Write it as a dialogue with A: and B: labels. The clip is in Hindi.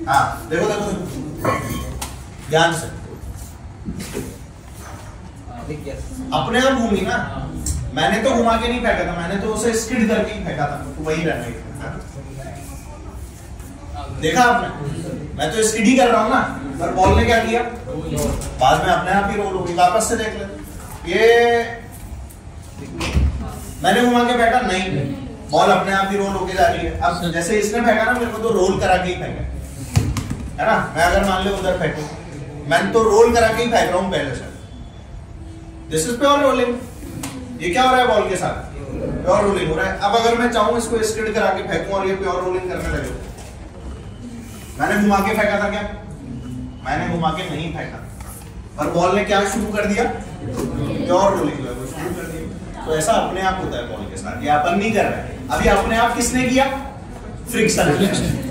A: हाँ देखो देखो देखो ध्यान से, अपने आप घूमी ना, मैंने तो घुमा के नहीं फेंका था, मैंने तो उसे स्किड करके ही फेंका था, तो वही रहना ही। देखा आपने, मैं तो स्किड ही कर रहा हूं ना, पर बॉल ने क्या किया, बाद में अपने आप ही रोल होगी। वापस से देख ले, ये मैंने घुमा के फेंका नहीं, बॉल अपने आप ही रोल होके जा रही है। अब जैसे इसने फेंका ना, मेरे को तो रोल करा के ही फेंका है ना। मैं अगर मान लो उधर फेंकूं, मैं तो रोल करा के ही फेंक रहा हूं पहले से। This is pure rolling. ये क्या हो रहा है बॉल के साथ, प्योर रोलिंग हो रहा है। अब अगर मैं चाहूं इसको स्किड करा के फेंकूं और ये प्योर रोलिंग करने लगे, मैंने घुमा के फेंका था क्या, मैंने घुमा के नहीं फेंका, पर बॉल ने क्या शुरू कर दिया, प्योर रोलिंग शुरू कर दिया। तो ऐसा अपने आप होता है बॉल के साथ, ये अपन नहीं कर रहे हैं। अभी अपने आप किसने किया, फ्रिक्शन।